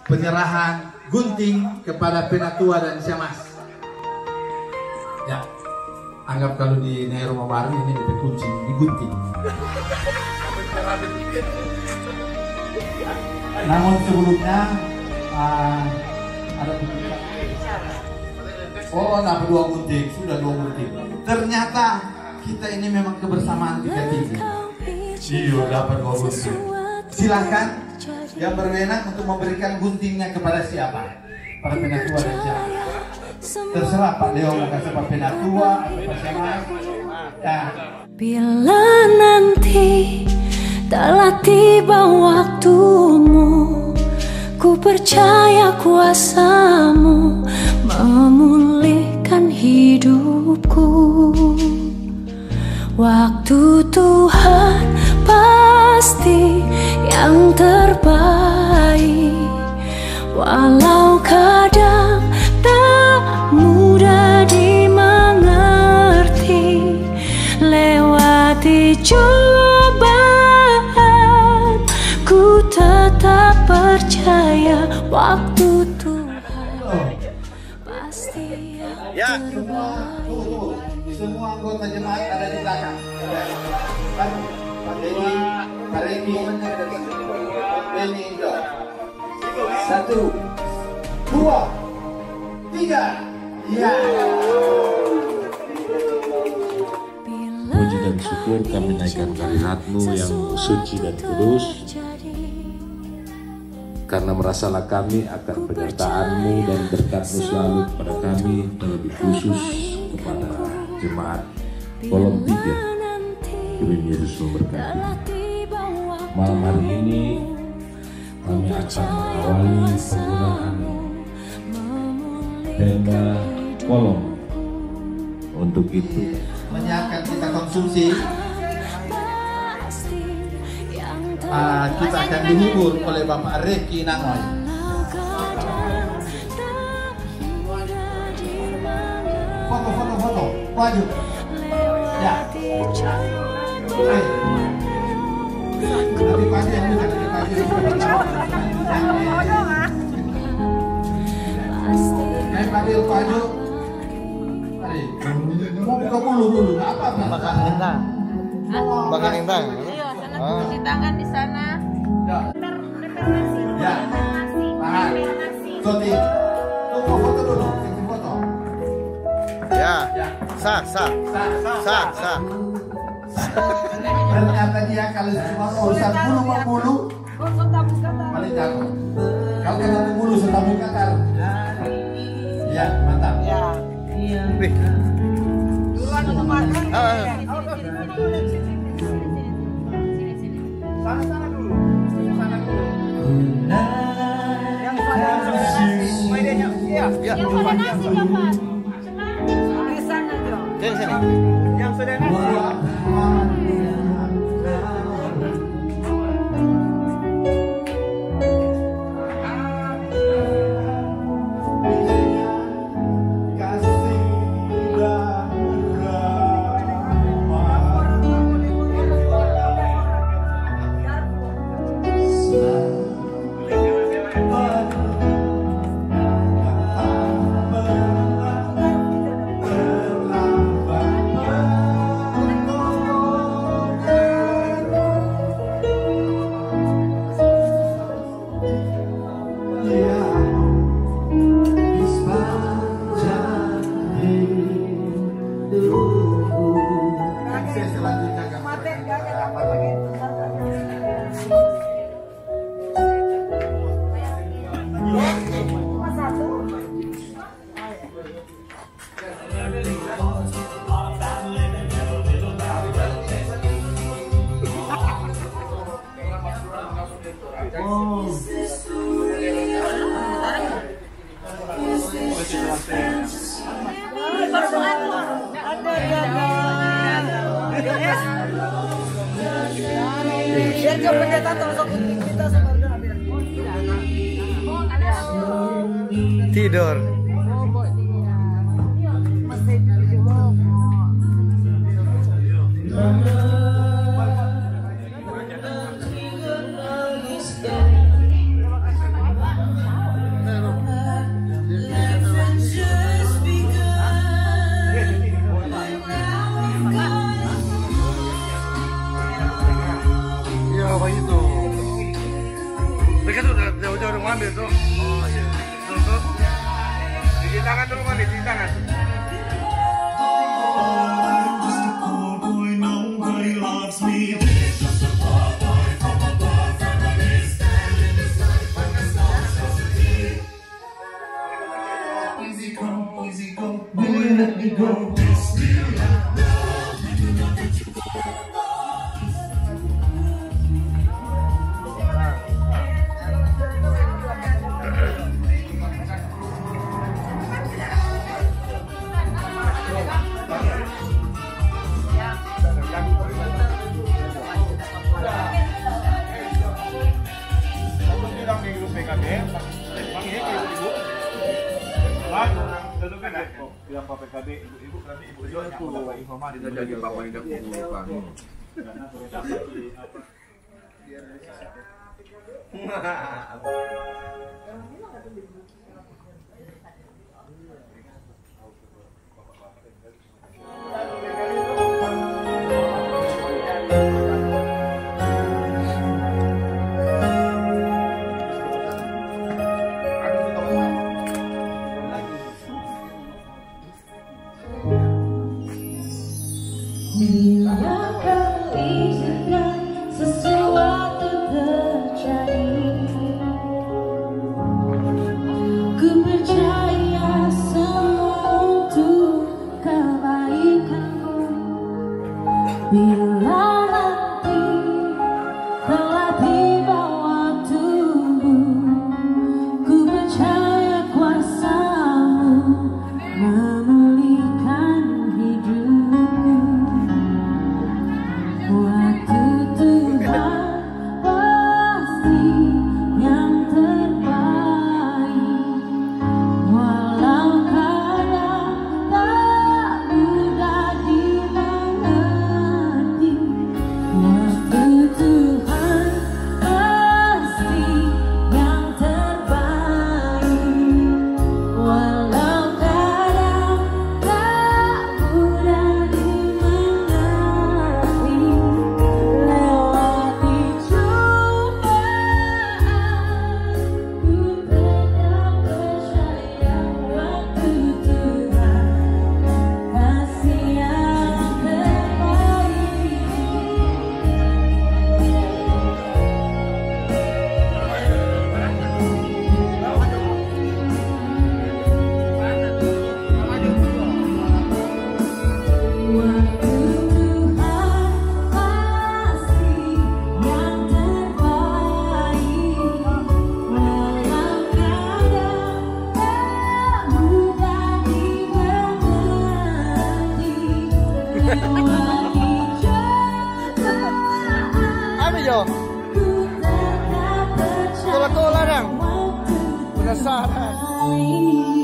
penyerahan gunting kepada penatua dan Syamas. Ya, anggap kalau di rumah baru ini dikunci, digunting. Namun sebelumnya ada dapat 2 gunting, sudah 2 gunting. Ternyata kita ini memang kebersamaan kita tinggi. Iya, dapat 2 gunting. Silahkan yang berwenang untuk memberikan guntingnya kepada siapa? Para penatua dan siapa? Terserah Pak Leo mau kasih Pak penatua atau Pak Syamas. Ya. Bila nanti telah tiba waktumu, ku percaya kuasamu memulihkan hidupku. Waktu Tuhan pasti yang terbaik, walau kadang tak mudah dimengerti. Lewati cobaan, ku tetap percaya waktu Tuhan pasti yang terbaik. Semua anggota jemaat ada di belakang. Pak Dedi, Pak Reki, Beni, 1, 2, 3. Ya. Puji dan syukur kami naikkan kehadirat-Mu yang suci dan kudus, karena merasalah kami akan penyertaan-Mu dan berkat-Mu selalu kepada kami, terlebih khusus kepada jemaat Kolom 3. Tuhan Yesus memberkati. Malam hari ini kami akan mengawali penggunaan tenda kolom. Untuk itu Menyiapkan kita konsumsi, kita akan dihibur oleh Bapak Reki Nangoy. Foto, maju. Ya. Lebih maju yang bukan lebih maju. Panggil maju. Mau buka bulu dulu, apa-apa. Bakar lintang. Bakar lintang. Iya, sana cuci tangan di sana. Ya. Tahan. Soti. Tunggu foto dulu, foto. Ya. Sah. Ternyata dia kalau cuma urusan bulu paling jago. Kalau kena bulu sudah buka kan. Ya, mantap. Ya. Wih. Duluan untuk makan. Sana dulu. Yang pada nasi. Ya. Yang pada nasi Bapak. Di sana Jo. Sini. Yang sudah nasi. Tidur. Mereka tuh udah ngambil tuh. Oh iya. Tuh. Di tangan dulu kan, di tangan. Easy go, baby, let me go. Bilang Pak PKB, ibu nanti ibu juga informasi jadi Pak Wahida Kumpulkan. Bila kau izinkan sesuatu terjadi, ku percaya semua untuk kebaikanmu. Bila nanti telah tiba waktumu, ku percaya kuasamu memulihkan hidupku. Waktu Tuhan pasti yang terbaik, walau kadang tak mudah dimengerti. Waktu Tuhan pasti yang terbaik, walau kadang tak mudah dimengerti. Lewati cobaan, ku tetap percaya waktu Tuhan pasti yang terbaik. Waktu Tuhan pasti yang terbaik, walau kadang tak mudah dimengerti. Lewati cobaan, Ano yo? ku tetap percaya Tula-tula lang. waktu Penasaran. terbaik.